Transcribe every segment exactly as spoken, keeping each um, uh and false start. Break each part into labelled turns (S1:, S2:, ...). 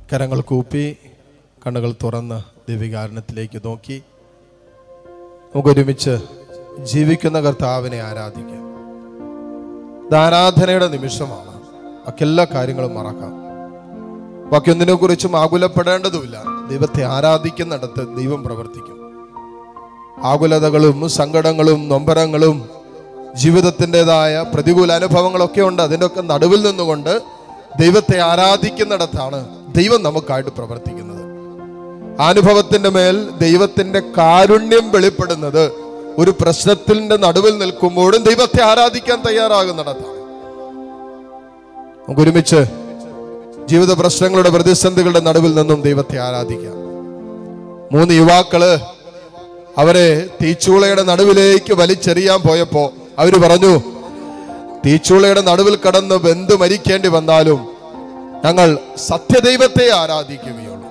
S1: കരങ്ങൾ കൂപ്പി കണ്ണുകൾ തുറന്ന് ദിവ്യകാരുണ്യത്തിലേക്ക് നോക്കി നമുക്കൊരുമിച്ച് ജീവിക്കുന്ന കർത്താവിനെ ആരാധിക്കാം. ഇത് ആരാധനയുടെ നിമിഷമാണ്. ബാക്കി എല്ലാ കാര്യങ്ങളും മറക്കാം. ബാക്കിയൊന്നിനെ കുറിച്ചും ആകുലപ്പെടേണ്ടതുമില്ല. ദൈവത്തെ ആരാധിക്കുന്നിടത്ത് ദൈവം പ്രവർത്തിക്കും. ആകുലതകളും സങ്കടങ്ങളും നൊമ്പരങ്ങളും ജീവിതത്തിൻ്റെതായ പ്രതികൂല അനുഭവങ്ങളൊക്കെ ഉണ്ട്. അതിൻ്റെയൊക്കെ നടുവിൽ നിന്നുകൊണ്ട് ദൈവത്തെ ആരാധിക്കുന്നിടത്താണ് ദൈവം നമുക്കായിട്ട് പ്രവർത്തിക്കുന്നത്. അനുഭവത്തിൻ്റെ മേൽ ദൈവത്തിൻ്റെ കാരുണ്യം വെളിപ്പെടുന്നത് ഒരു പ്രശ്നത്തിൻ്റെ നടുവിൽ നിൽക്കുമ്പോഴും ദൈവത്തെ ആരാധിക്കാൻ തയ്യാറാകുന്നിടത്താണ്. നമുക്ക് ഒരുമിച്ച് ജീവിത പ്രശ്നങ്ങളുടെ പ്രതിസന്ധികളുടെ നടുവിൽ നിന്നും ദൈവത്തെ ആരാധിക്കാം. മൂന്ന് യുവാക്കള് അവരെ തീച്ചൂളയുടെ നടുവിലേക്ക് വലിച്ചെറിയാൻ പോയപ്പോ അവര് പറഞ്ഞു, തീച്ചൂളയുടെ നടുവിൽ കടന്ന് വെന്ത് മരിക്കേണ്ടി വന്നാലും ഞങ്ങൾ സത്യദൈവത്തെ ആരാധിക്കുകയുള്ളൂ.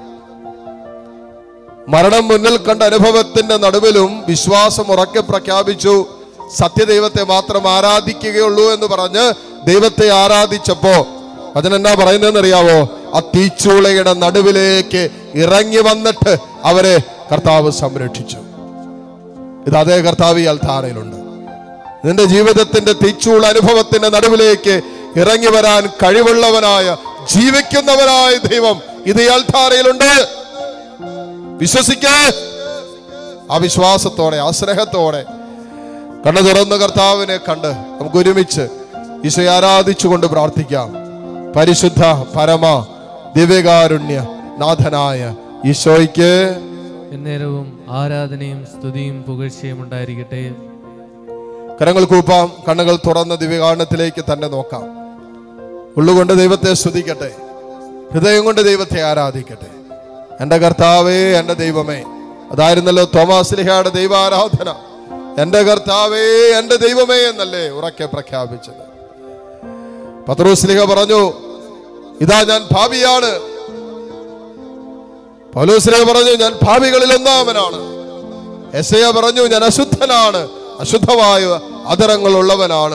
S1: മരണം മുന്നിൽ കണ്ട അനുഭവത്തിന്റെ നടുവിലും വിശ്വാസം ഉറക്കെ പ്രഖ്യാപിച്ചു, സത്യദൈവത്തെ മാത്രം ആരാധിക്കുകയുള്ളൂ എന്ന് പറഞ്ഞ് ദൈവത്തെ ആരാധിച്ചപ്പോ അതിനെന്നാ പറയുന്നതെന്ന് അറിയാവോ? ആ തീച്ചൂളയുടെ നടുവിലേക്ക് ഇറങ്ങി വന്നിട്ട് അവരെ കർത്താവ് സംരക്ഷിച്ചു. ഇത് അതേ കർത്താവ് ഈ അൽത്താരയിലുണ്ട്. നിന്റെ ജീവിതത്തിന്റെ തീച്ചൂള അനുഭവത്തിന്റെ നടുവിലേക്ക് ഇറങ്ങി വരാൻ കഴിവുള്ളവനായ ജീവിക്കുന്നവനായ ദൈവം ഇത് ഈ അൽത്താരയിലുണ്ട്. വിശ്വസിക്കേ. ആ വിശ്വാസത്തോടെ ആ സ്നേഹത്തോടെ കണ്ണു തുറന്ന് കർത്താവിനെ കണ്ട് നമുക്ക് ഒരുമിച്ച് ഈശോയെ ആരാധിച്ചുകൊണ്ട് പ്രാർത്ഥിക്കാം. പരിശുദ്ധ പരമ ദിവ്യകാരുണ്യ നാഥനായ ഈശോയ്ക്ക്
S2: എന്നേരവും ആരാധനയും സ്തുതിയും പുകഴ്ചയും ഉണ്ടായിരിക്കട്ടെ.
S1: കരങ്ങൾ കൂപ്പാം, കണ്ണുകൾ തുറന്ന ദിവ്യകാരുണ്യത്തിലേക്ക് തന്നെ നോക്കാം. ഉള്ളുകൊണ്ട് ദൈവത്തെ സ്തുതിക്കട്ടെ, ഹൃദയം കൊണ്ട് ദൈവത്തെ ആരാധിക്കട്ടെ. എൻ്റെ കർത്താവേ, എൻ്റെ ദൈവമേ. അതായിരുന്നല്ലോ തോമാസ് ലീഹയുടെ ദൈവാരാധന. എൻ്റെ കർത്താവേ, എൻ്റെ ദൈവമേ എന്നല്ലേ ഉറക്കെ പ്രഖ്യാപിച്ചത്. പത്രോസ് ലീഹ പറഞ്ഞു, ഇതാ ഞാൻ പാപിയാണ്. പൗലോസ് ലീഹ പറഞ്ഞു, ഞാൻ പാപികളിൽ ഒന്നാമനാണ്. യെശയ്യാ പറഞ്ഞു, ഞാൻ അശുദ്ധനാണ്, അശുദ്ധമായ അധരങ്ങൾ ഉള്ളവനാണ്.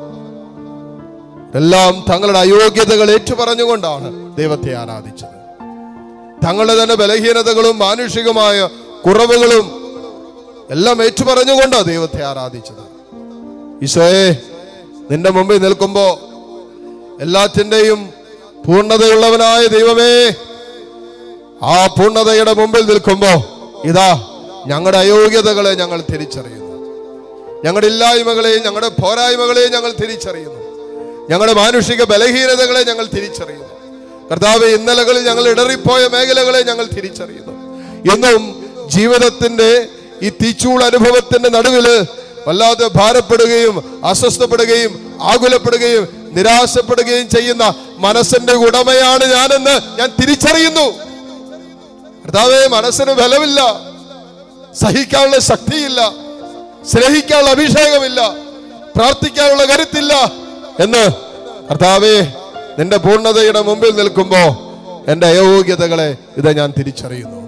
S1: എല്ലാം തങ്ങളുടെ അയോഗ്യതകൾ ഏറ്റുപറഞ്ഞുകൊണ്ടാണ് ദൈവത്തെ ആരാധിച്ചത്. തങ്ങളുടെ തന്നെ ബലഹീനതകളും മാനുഷികമായ കുറവുകളും എല്ലാം ഏറ്റുപറഞ്ഞുകൊണ്ടാണ് ദൈവത്തെ ആരാധിച്ചത്. ഈശോയെ, നിന്റെ മുമ്പിൽ നിൽക്കുമ്പോ എല്ലാറ്റിൻ്റെയും പൂർണ്ണതയുള്ളവനായ ദൈവമേ, ആ പൂർണ്ണതയുടെ മുമ്പിൽ നിൽക്കുമ്പോ ഇതാ ഞങ്ങളുടെ അയോഗ്യതകളെ ഞങ്ങൾ തിരിച്ചറിയുന്നു. ഞങ്ങളുടെ ഇല്ലായ്മകളെയും ഞങ്ങളുടെ പോരായ്മകളെയും ഞങ്ങൾ തിരിച്ചറിയുന്നു. ഞങ്ങളുടെ മാനുഷിക ബലഹീനതകളെ ഞങ്ങൾ തിരിച്ചറിയുന്നു. കർത്താവേ, ഇന്നലകളിൽ ഞങ്ങൾ ഇടറിപ്പോയ മേഖലകളെ ഞങ്ങൾ തിരിച്ചറിയുന്നു. എന്നും ജീവിതത്തിന്റെ ഈ തീച്ചൂൾ അനുഭവത്തിന്റെ നടുവില് വല്ലാതെ ഭാരപ്പെടുകയും അസ്വസ്ഥപ്പെടുകയും ആകുലപ്പെടുകയും നിരാശപ്പെടുകയും ചെയ്യുന്ന മനസ്സിന്റെ ഉടമയാണ് ഞാനെന്ന് ഞാൻ തിരിച്ചറിയുന്നു. കർത്താവേ, മനസ്സിന് ബലമില്ല, സഹിക്കാനുള്ള ശക്തിയില്ല, സ്നേഹിക്കാനുള്ള അഭിഷേകമില്ല, പ്രാർത്ഥിക്കാനുള്ള കരുത്തില്ല എന്ന് കർത്താവേ, നിന്റെ പൂർണ്ണതയുടെ മുമ്പിൽ നിൽക്കുമ്പോ എന്റെ അയോഗ്യതകളെ ഇത് ഞാൻ തിരിച്ചറിയുന്നു.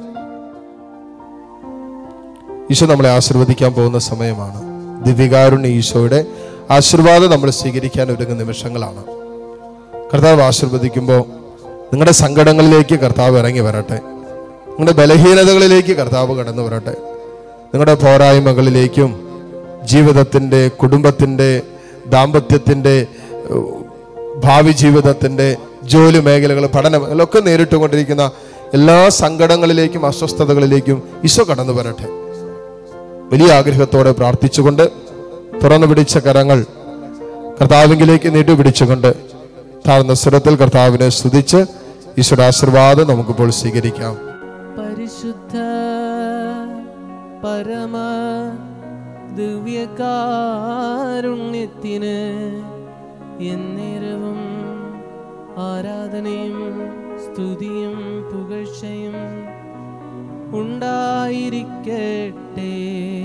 S1: ഈശോ നമ്മളെ ആശീർവദിക്കാൻ പോകുന്ന സമയമാണ്. ദിവ്യകാരുണ്യ ഈശോയുടെ ആശീർവാദം നമ്മൾ സ്വീകരിക്കാൻ ഒരുങ്ങുന്ന നിമിഷങ്ങളാണ്. കർത്താവ് ആശീർവദിക്കുമ്പോൾ നിങ്ങളുടെ സങ്കടങ്ങളിലേക്ക് കർത്താവ് ഇറങ്ങി വരട്ടെ. നിങ്ങളുടെ ബലഹീനതകളിലേക്ക് കർത്താവ് കടന്നു വരട്ടെ. നിങ്ങളുടെ പോരായ്മകളിലേക്കും ജീവിതത്തിൻ്റെ, കുടുംബത്തിൻ്റെ, ദാമ്പത്യത്തിൻ്റെ, ഭാവി ജീവിതത്തിൻ്റെ, ജോലി മേഖലകൾ, പഠനം എല്ലൊക്കെ നേരിട്ടുകൊണ്ടിരിക്കുന്ന എല്ലാ സങ്കടങ്ങളിലേക്കും അസ്വസ്ഥതകളിലേക്കും ഈശോ കടന്നു വരട്ടെ. വലിയ ആഗ്രഹത്തോടെ പ്രാർത്ഥിച്ചുകൊണ്ട് തുറന്നു പിടിച്ച കരങ്ങൾ കർത്താവിലേക്ക് നീട്ടുപിടിച്ചുകൊണ്ട് താഴ്ന്ന സ്വരത്തിൽ കർത്താവിനെ സ്തുതിച്ച് ഈശോയുടെ ആശീർവാദം നമുക്കിപ്പോൾ സ്വീകരിക്കാം.
S2: പരിശുദ്ധ പരമ ദിവ്യകാരുണ്യത്തിന് എന്നേരവും ആരാധനയും സ്തുതിയും പുകഴ്ചയും ഉണ്ടായിരിക്കട്ടെ.